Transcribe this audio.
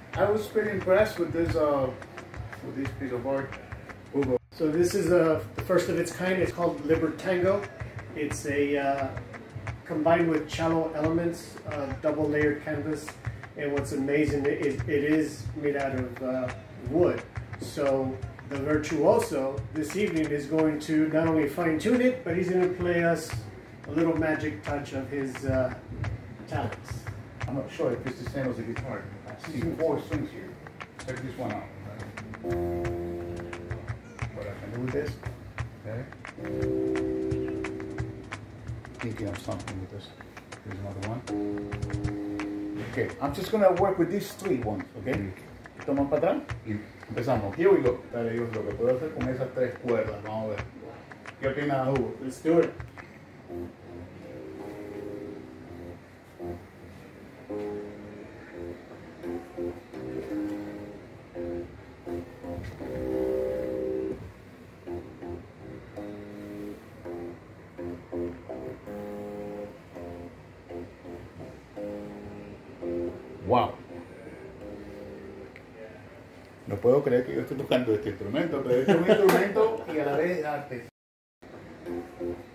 I was pretty impressed with this piece of art. Hugo. So this is the first of its kind. It's called Libertango. It's a combined with cello elements, double layered canvas. And what's amazing is it is made out of wood. So the virtuoso this evening is going to not only fine tune it, but he's going to play us a little magic touch of his talents. I'm not sure if it's the same as the guitar. I see 4 strings here. Check this one out. What I can do with this, okay? Thinking of something with this. Here's another one. Okay, I'm just gonna work with these 3 ones, okay? Toma para atrás y empezamos. Here we go. Dale, yo lo que puedo hacer con esas 3 cuerdas. Vamos a ver. ¿Qué opinas, Hugo? Let's do it. Wow. No puedo creer que yo estoy tocando este instrumento, pero este es un instrumento y a la vez arte.